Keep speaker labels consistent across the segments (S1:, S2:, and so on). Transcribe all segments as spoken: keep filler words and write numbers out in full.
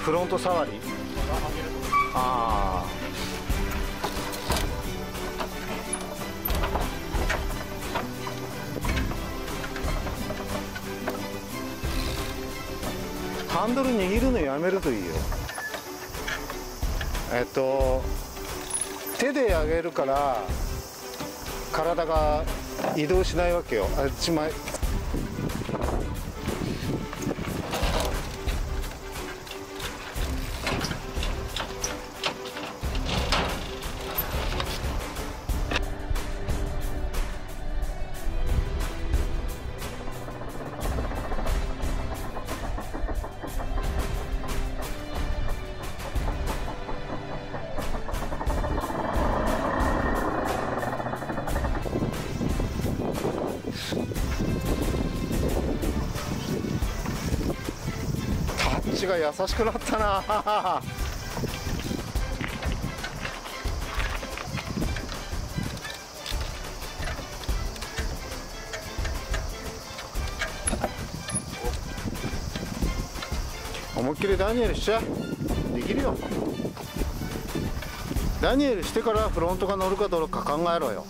S1: フロント触り。ああ、ハンドル握るのやめるといいよ。えっと手で上げるから体が移動しないわけよ。あっち前。が優しくなったな。思いっきりダニエルしちゃできるよ。ダニエルしてからフロントが乗るかどうか考えろよ。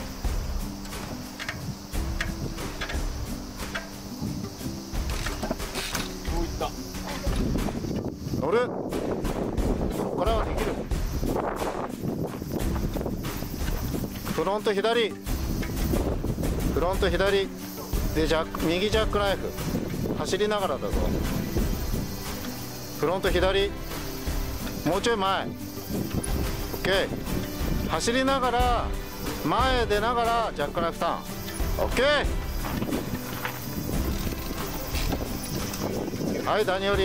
S1: 乗る。そこからはできる。フロント左、フロント左でジャック、右ジャックナイフ走りながらだぞ。フロント左、もうちょい前。 OK。 走りながら前出ながらジャックナイフターン。 OK。 はい、ダニエル。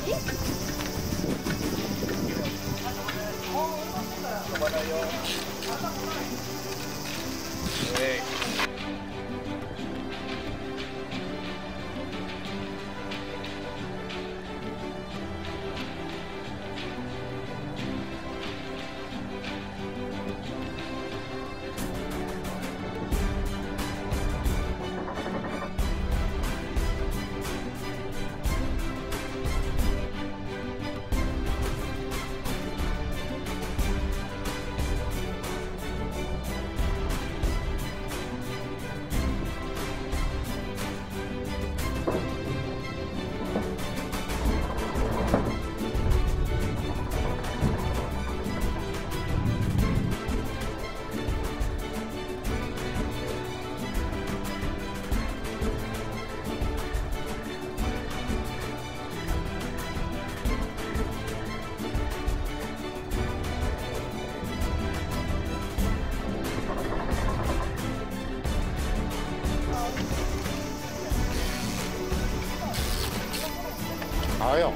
S1: あよ。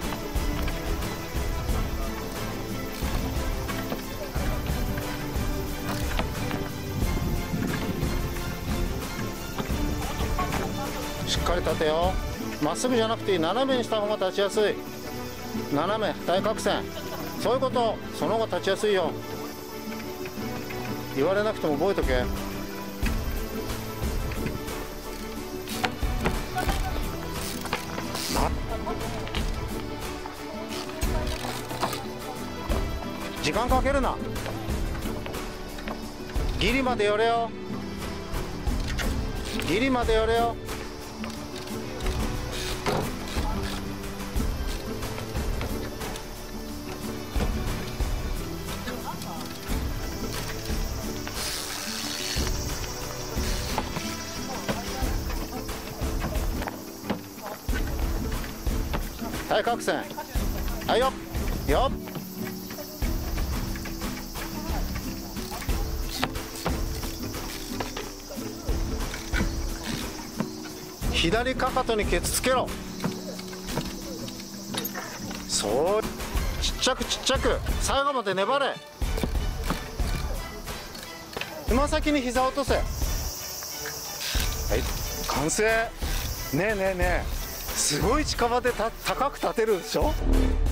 S1: しっかり立てよ。まっすぐじゃなくて斜めにした方が立ちやすい。斜め対角線、そういうこと。その方が立ちやすいよ。言われなくても覚えとけ。時間かけるな。ギリまで寄れよ。ギリまで寄れよ。対角線。はいよよっ。左かかとにケツつけろ。そう、ちっちゃくちっちゃく、最後まで粘れ。つま先に膝落とせ。はい、完成。ねえねえねえ、すごい近場でた高く立てるでしょ。